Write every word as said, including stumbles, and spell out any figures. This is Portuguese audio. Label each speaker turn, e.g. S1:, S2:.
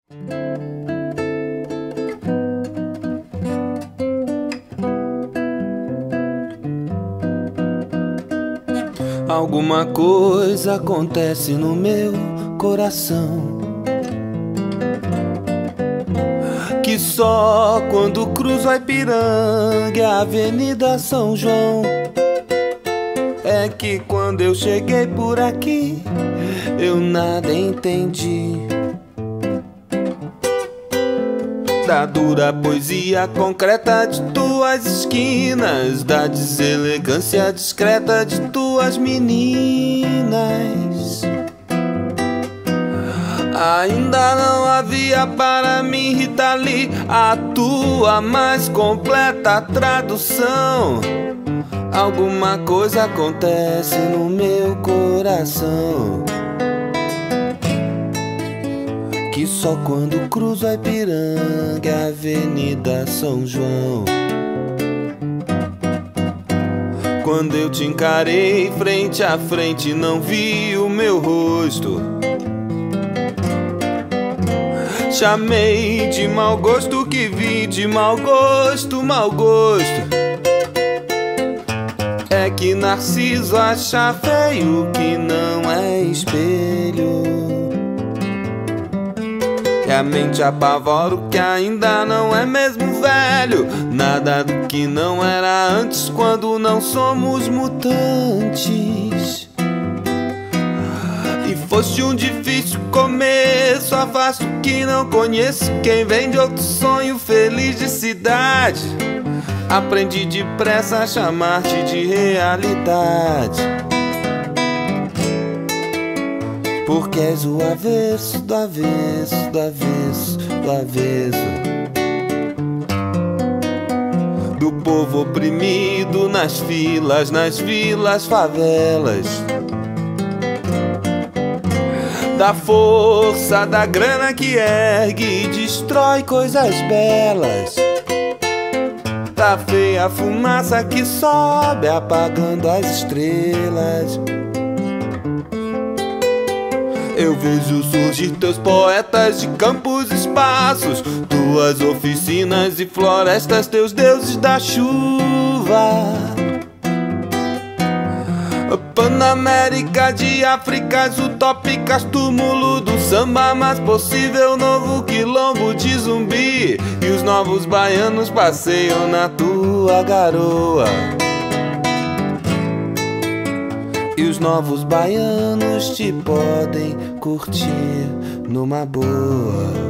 S1: Alguma coisa acontece no meu coração, que só quando cruzo a Ipiranga e a Avenida São João, é que quando eu cheguei por aqui eu nada entendi da dura poesia concreta de tuas esquinas, da deselegância discreta de tuas meninas. Ainda não havia para mim, Rita Lee, a tua mais completa tradução. Alguma coisa acontece no meu coração, que só quando cruzo a Ipiranga e a Avenida São João, quando eu te encarei frente a frente, não vi o meu rosto. Chamei de mau gosto que vi de mau gosto, mau gosto. É que Narciso acha feio que não é espelho, e a mente apavora o que ainda não é mesmo velho. Nada do que não era antes quando não somos mutantes. E foste um difícil começo, afasto que não conheço quem vem de outro sonho feliz de cidade. Aprendi depressa a chamar-te de realidade, porque és o avesso do avesso, do avesso, do avesso do povo oprimido nas filas, nas vilas, favelas, da força da grana que ergue e destrói coisas belas, da feia fumaça que sobe apagando as estrelas. Eu vejo surgir teus poetas de campos e espaços, tuas oficinas e florestas, teus deuses da chuva. Panamérica de Áfricas utópicas, túmulo do samba mais possível, novo quilombo de zumbi, e os novos baianos passeiam na tua garoa. E os novos baianos te podem curtir numa boa.